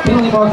penalty mark.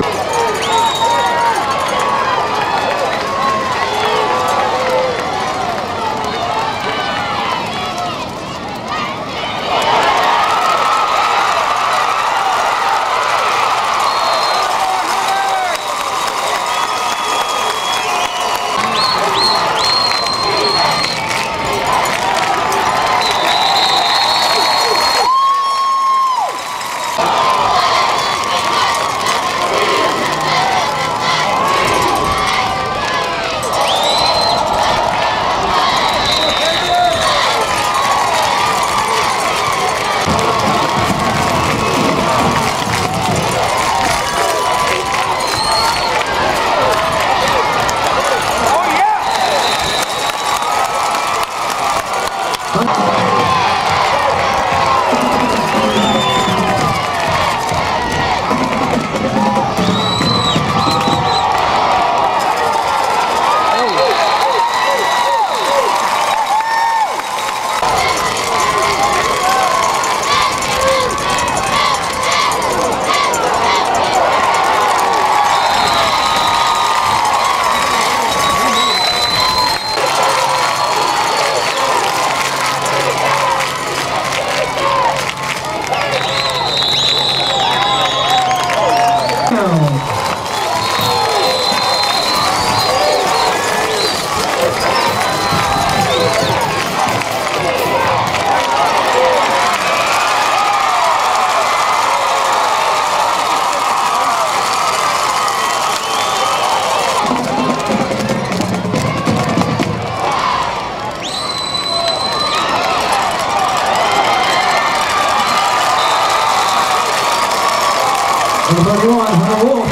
Number 31, Hunter Wolf.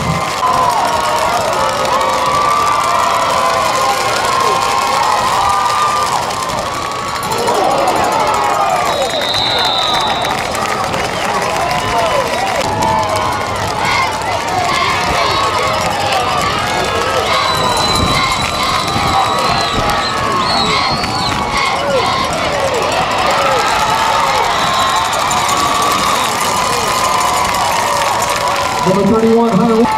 Number 31, Hunter Wolf.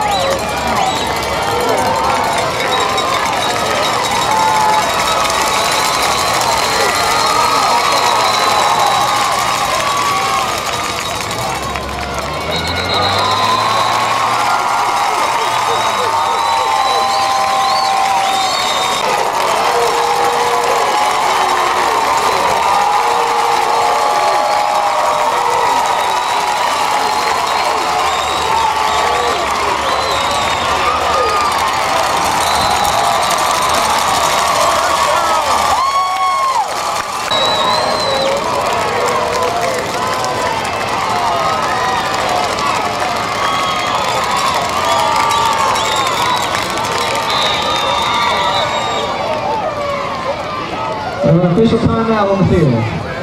An official timeout on the field.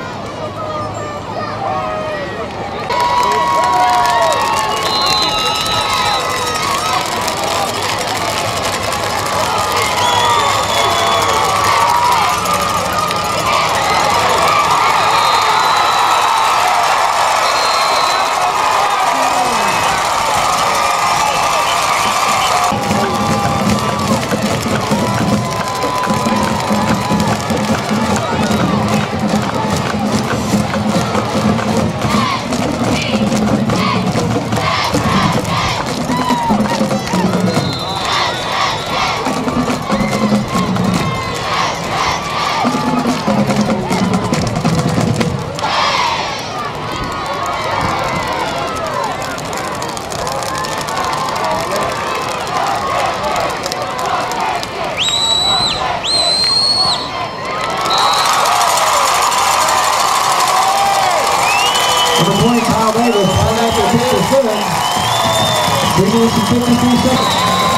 Number 20, Kyle Davis, right after 57. 3 minutes and 53 seconds.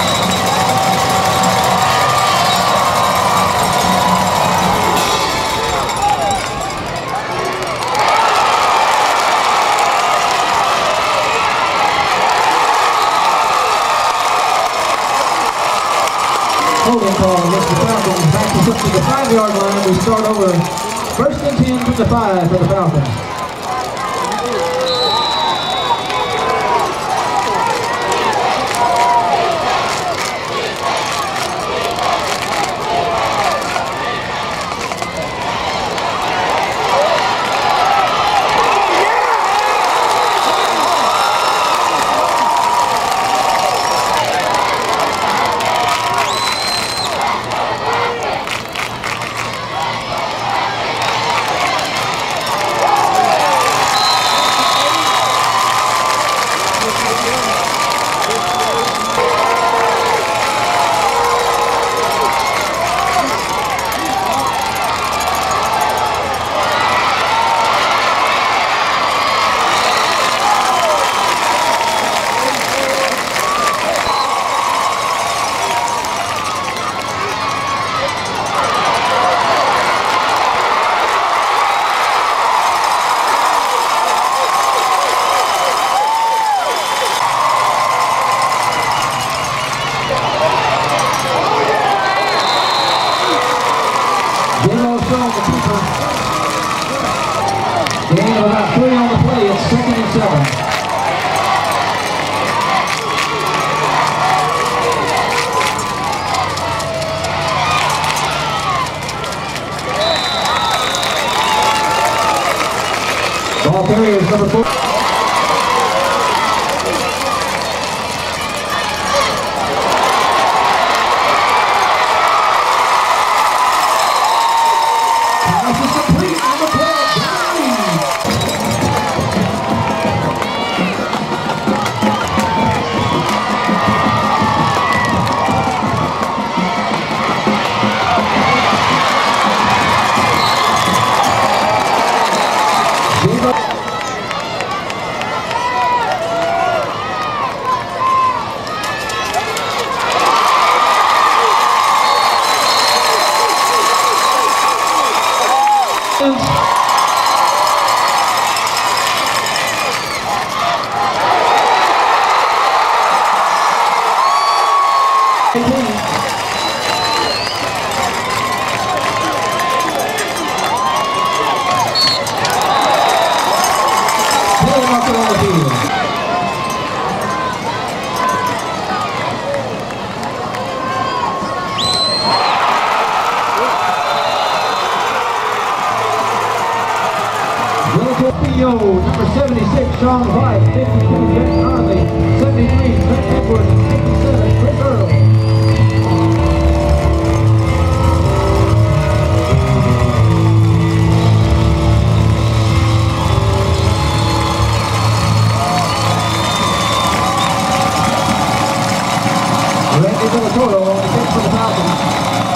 Holding call against the Falcons. Backs us up to the 5-yard line. We start over 1st and 10 from the 5 for the Falcons. Jaybo showing the keeper. Gain of about 3 on the play. It's 2nd and 7. Ball carrier is number 4. Number 76, Sean White, 52, Jack Conley, 73, Trent Edwards, 57, Chris Earl. Randy Villatoro on the kick for the Falcons.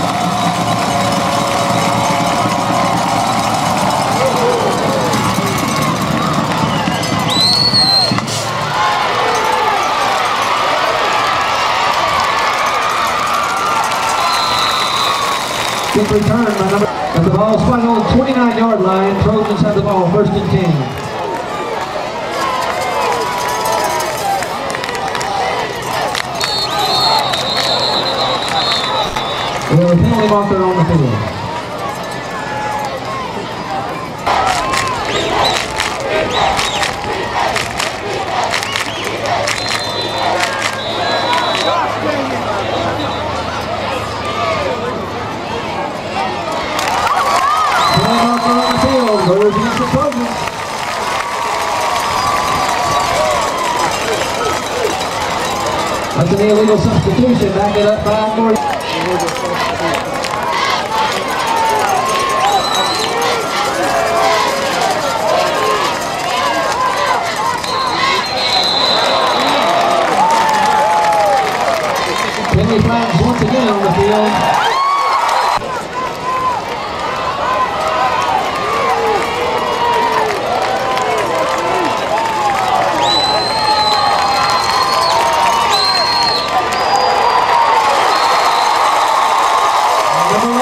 Kick return by number, and the ball spun on the 29-yard line. Trojans have the ball, 1st and 10. We have a penalty marker on the field. That's an illegal substitution. Back it up 5 more. Penalty flags once again on the field. Number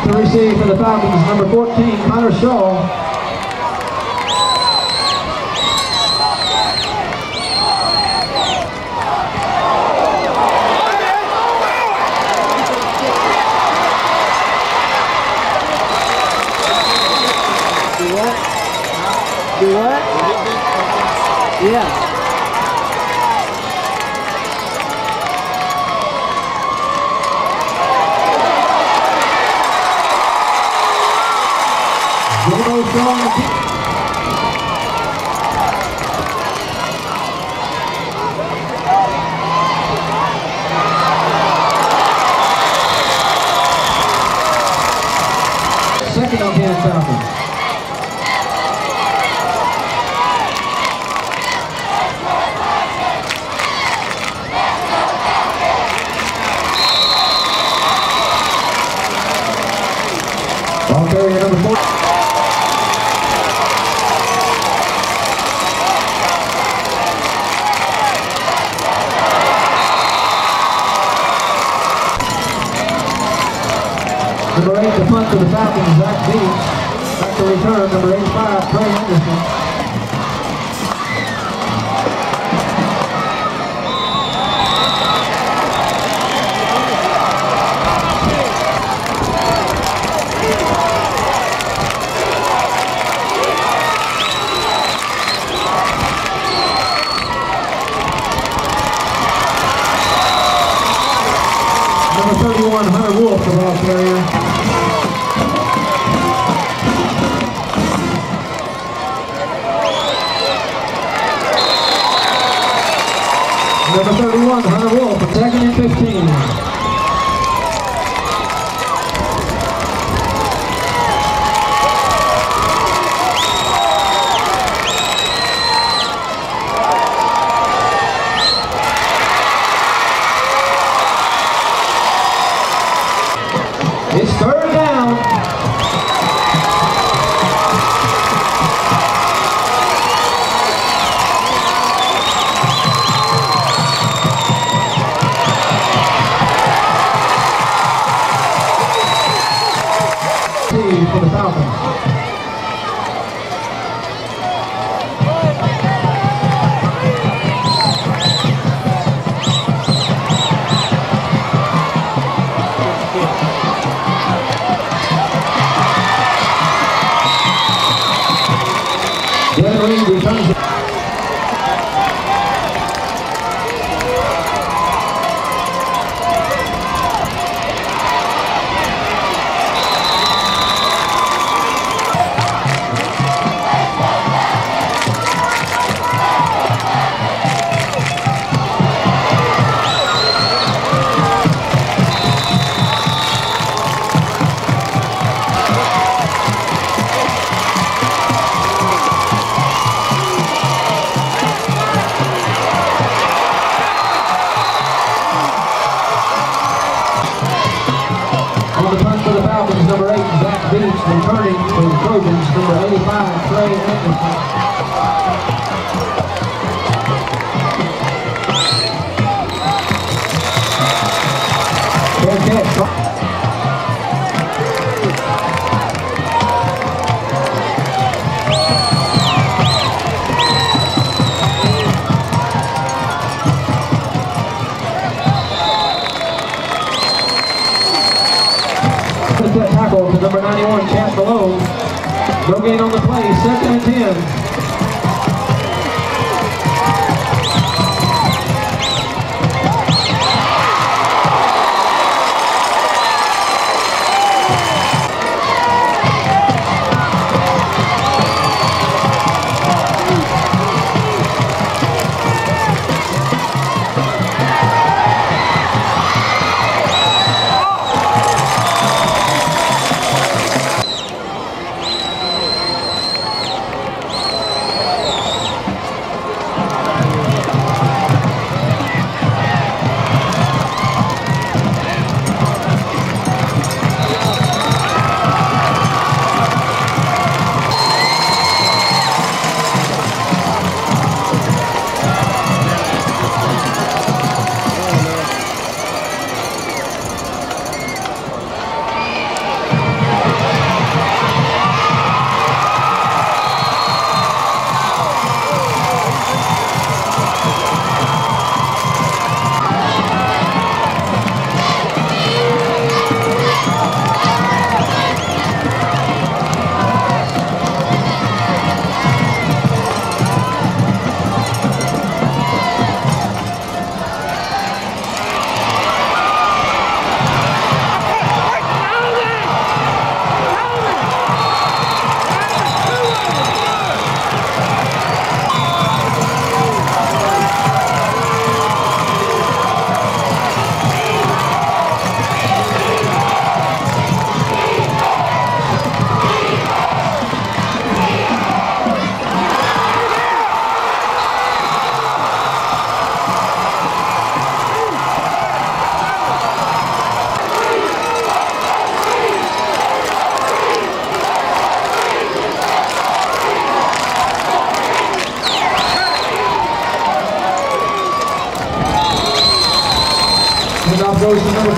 to receive for the Falcons, number 14, Connor Shaw. Do what? Yeah. Jaybo throwing the kick. Second on 10 Falcons. Ball carrier number 4. Number 8, the punt to the Falcons, Zach Beach. Back to return, number 85, Trey Anderson. Number 31, Hunter Wolf, the ball carrier. Number 31, Hunter Wolf, second and 15. It's third down. For the Falcons. Flowery returns it. On the punt for the Falcons, number 8, Zach Beach, returning for the Trojans, number 85, Trey Anderson. Fair catch. That tackle to number 91, Chad Malone. No gain on the play, second and 10.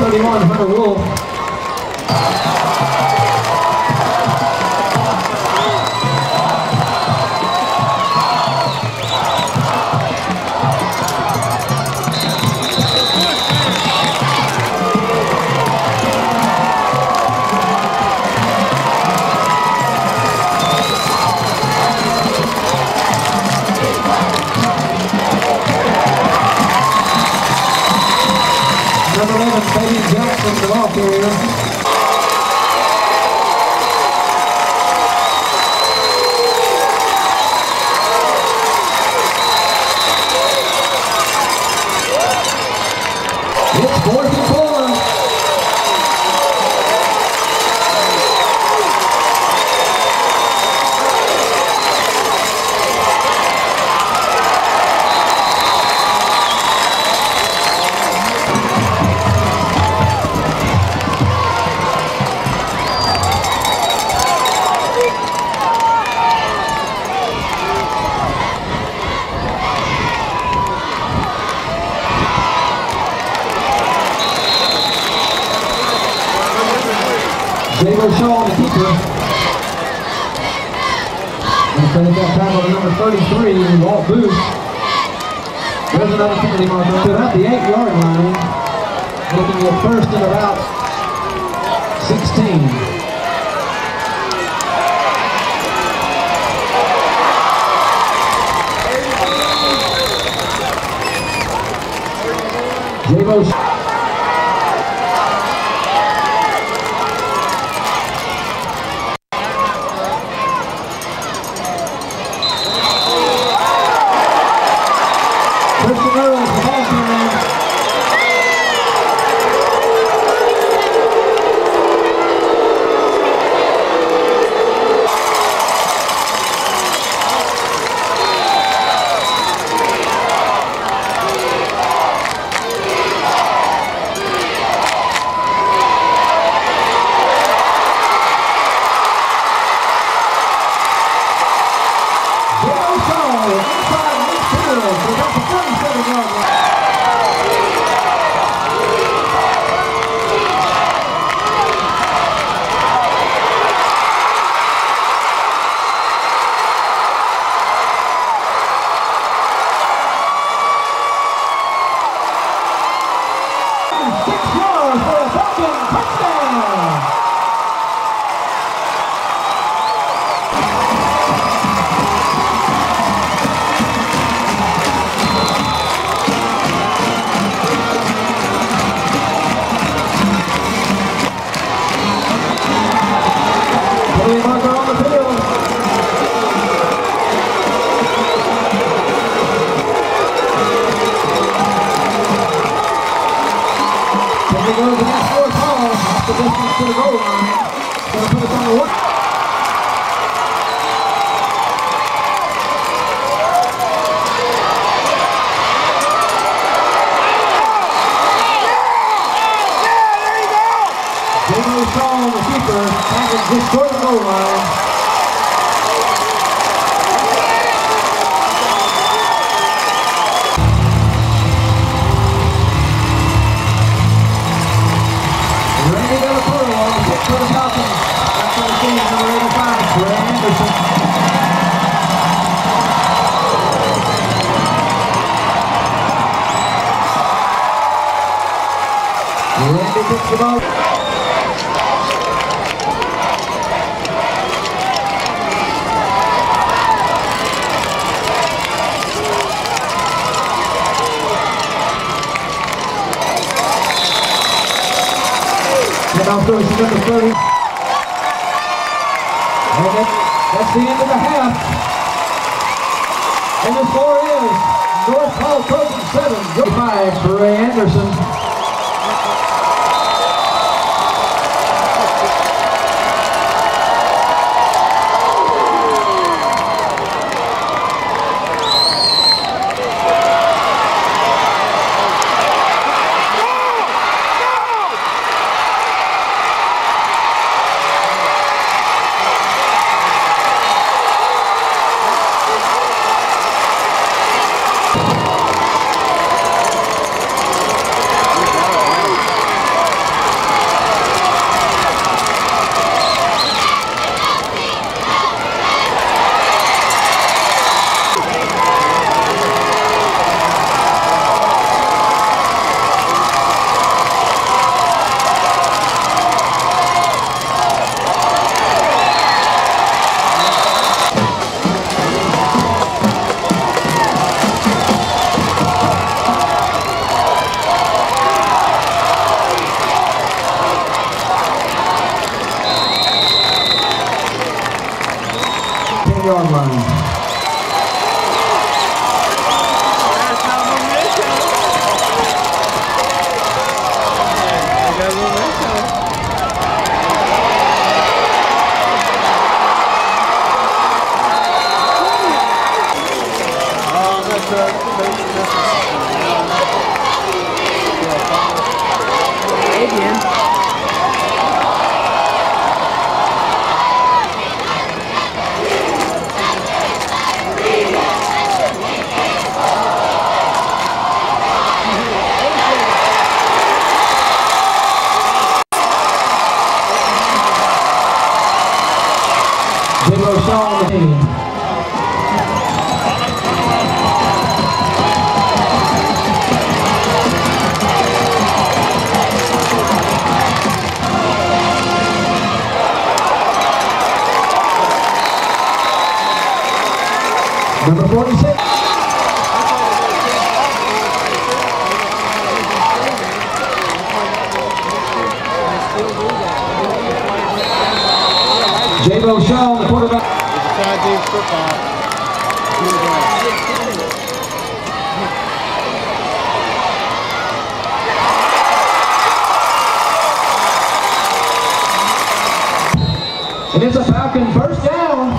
31, Hunter Wolf. Number 11, Fabian Jackson, the ball carrier. It's 4th and 4. Jaybo Shaw, the keeper. And finish that tackle to number 33, Walt Booth. There's another penalty marker to about the 8-yard line. Looking at first and about 16. Jaybo Shaw. To the goal line. Gonna put us on the one. Jaybo Shaw, the keeper, tackles just toward the goal line. For the Falcons, that's on the team, number 85, Brad Anderson. Randy picks the ball. And off goes to number 30. And that's the end of the half. And the score is North Hall Trojans 7, 5 for Ray Anderson. 8-yard line. Jaybo on the team. Number 46. Jaybo Shaw, the quarterback. Football. And it's a Falcon first down.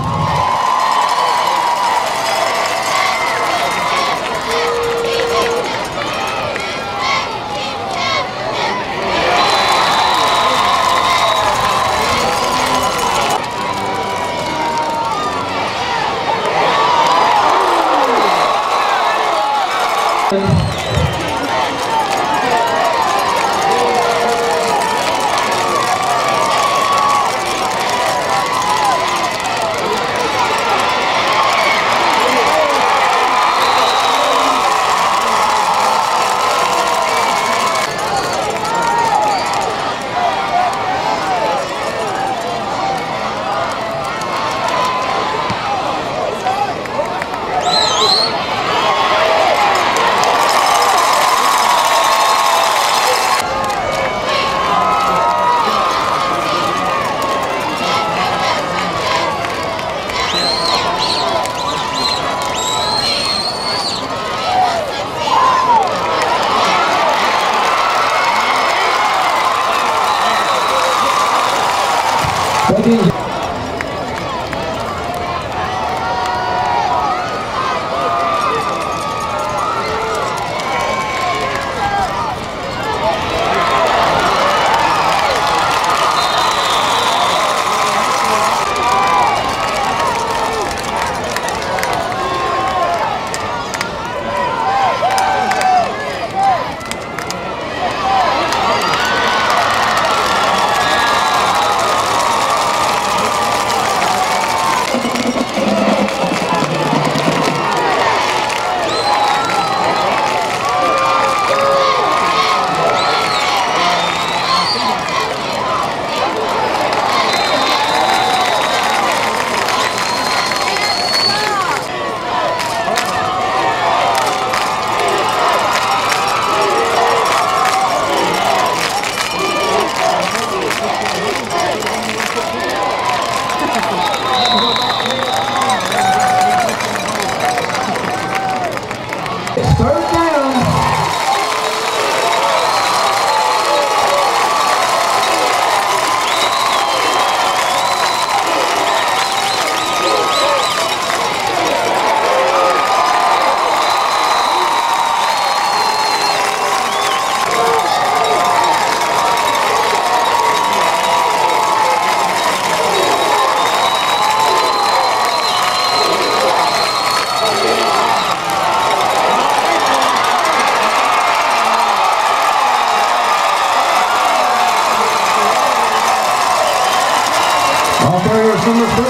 Number 3.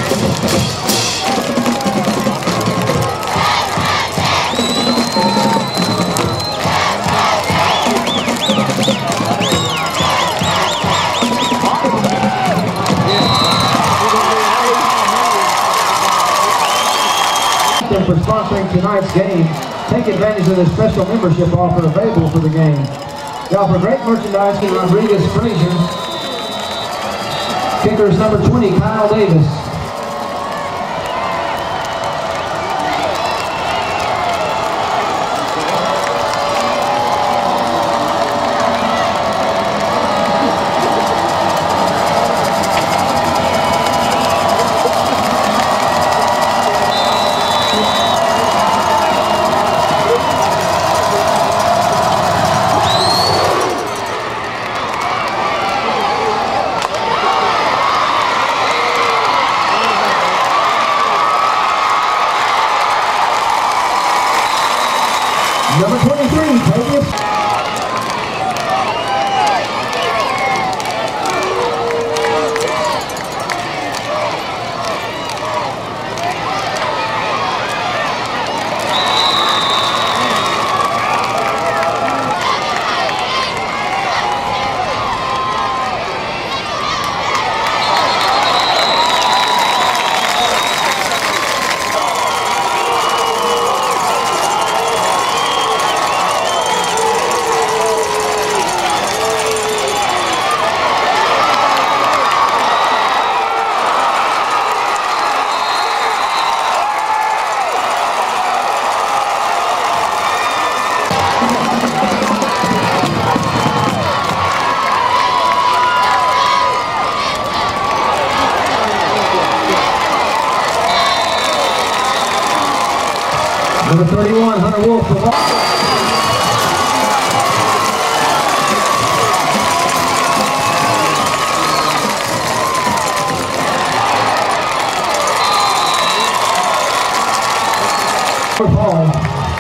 For sponsoring tonight's game, take advantage of the special membership offer available for the game. They offer great merchandise to Rodriguez Frazier. Kickers number 20, Kyle Davis. Number 23, take it. Number 31, Hunter Wolf, the ball. Paul.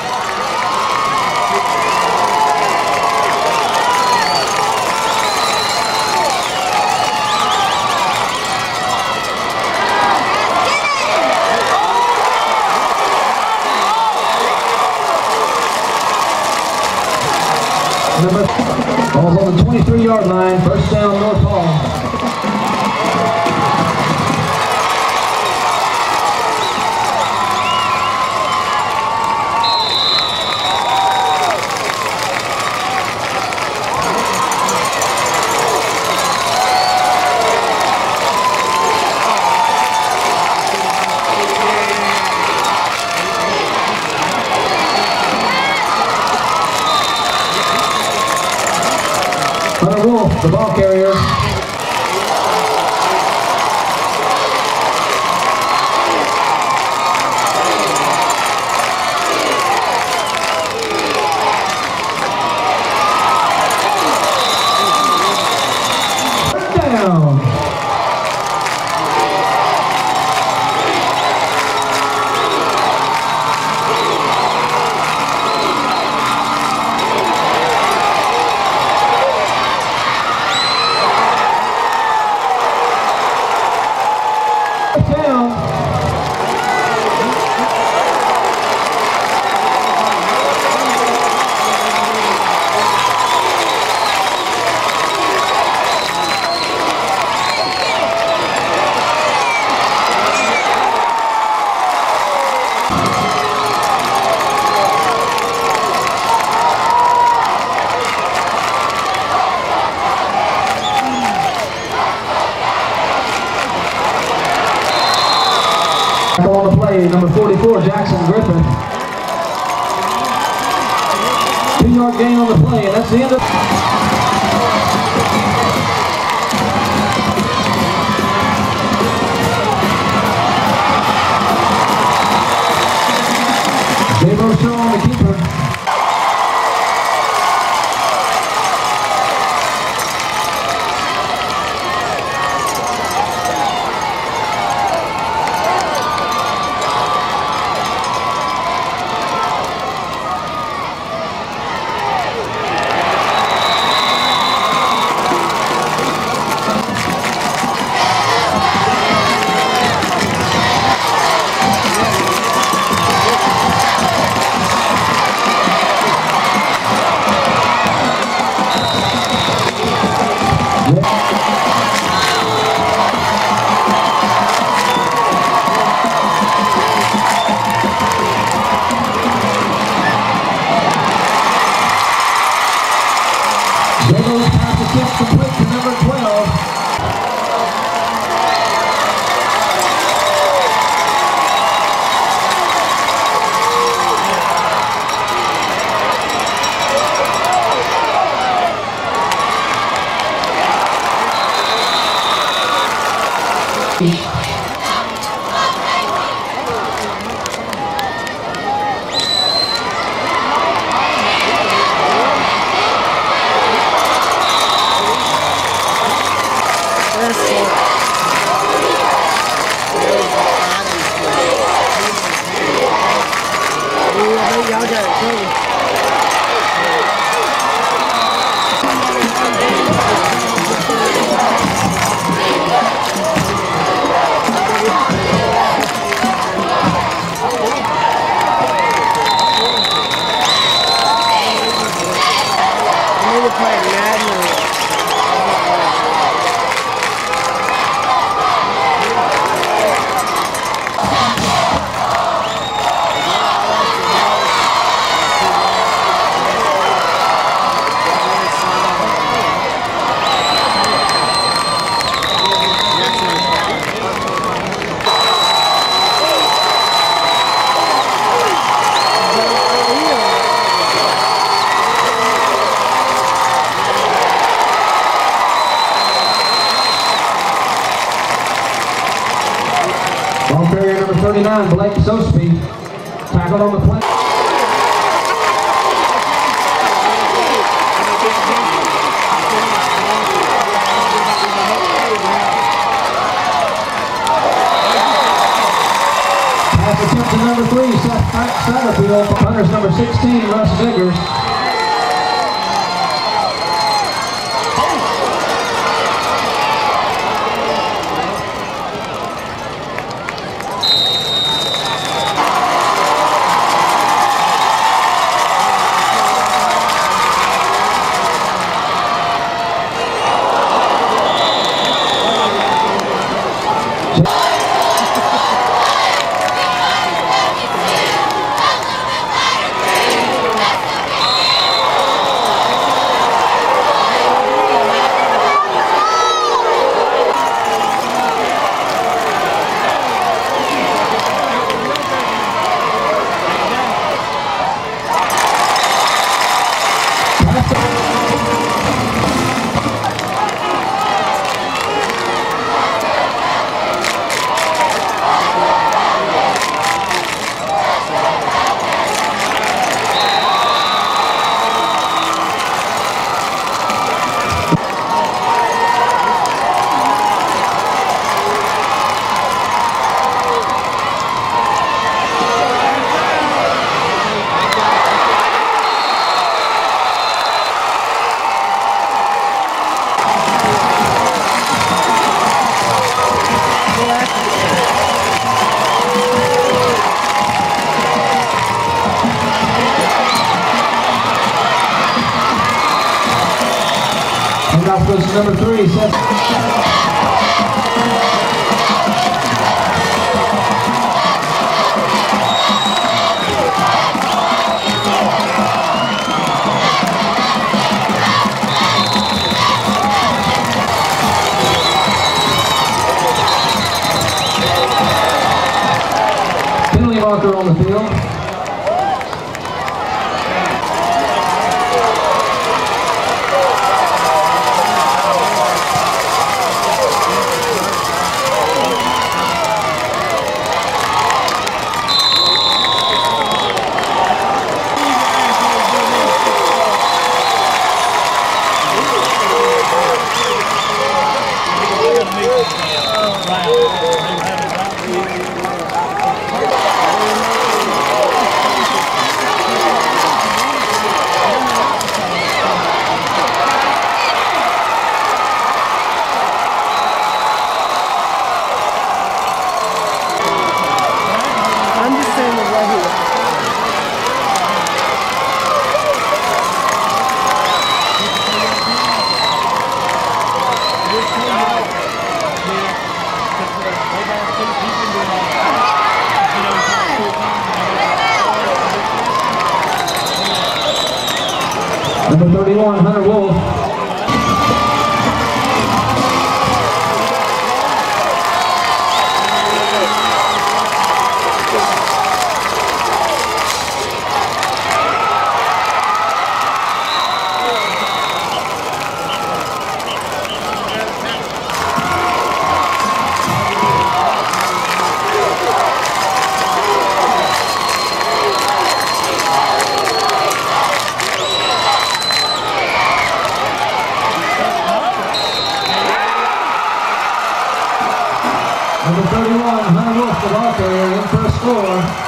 Ball's on the 23-yard line, first down, North Hall. Hunter Wolf, the ball carrier. Touchdown. On the play, number 44, Jackson Griffin. 2-yard gain on the play, and that's the end of Jaybo show on the keeper. Jaybo's pass attempt complete to number 12. Y'all got it. 29, Blake Sosby, tackled on the play. Pass attempt to number 3, Seth Satterfield. Punters number 16, Russ Biggers. Goes number 3, Seth. Penalty marker on the field. Number 31, Hunter Wolf. Number 31, Hunter Wolf, the ball carrier, in for a score.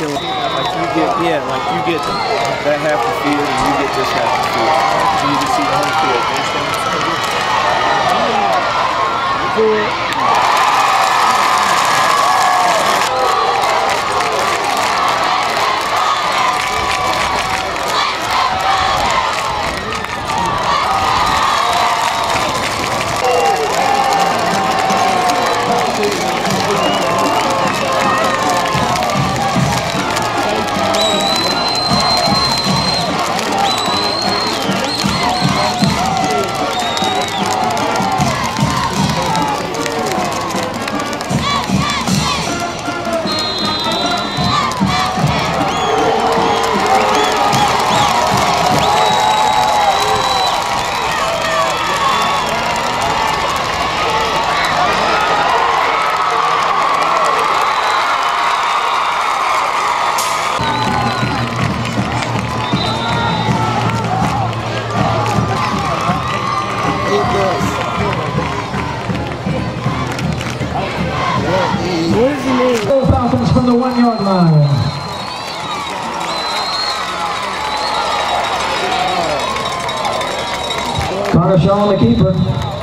killing. Like you get, yeah, like you get that half the field and you get this half the field. And you just see the whole field. You understand what I'm saying? Falcons from the 1 yard line. Connor Shaw, the keeper.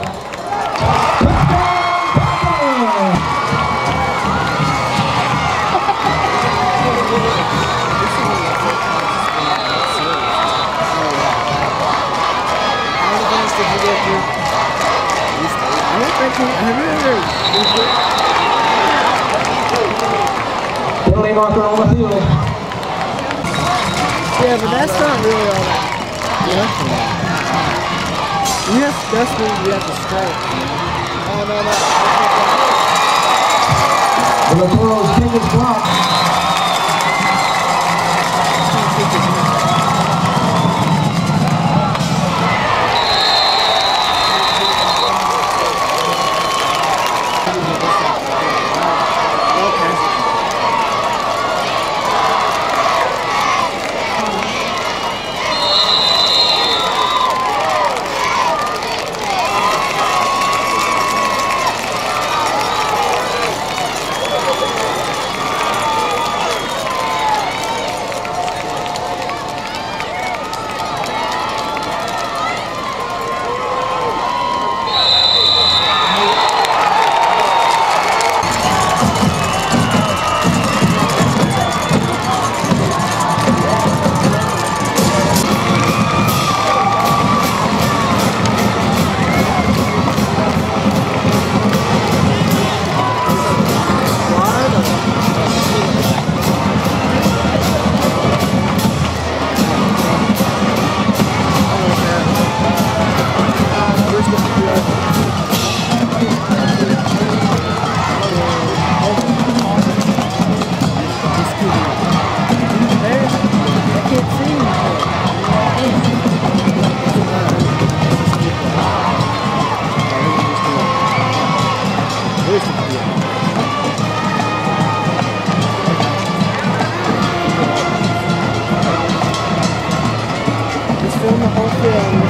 Penalty marker on the field. Yeah, but that's not really all that. Yeah. That's when you have to strike. Oh, no. The Latour's kick is blocked. Just film the whole film.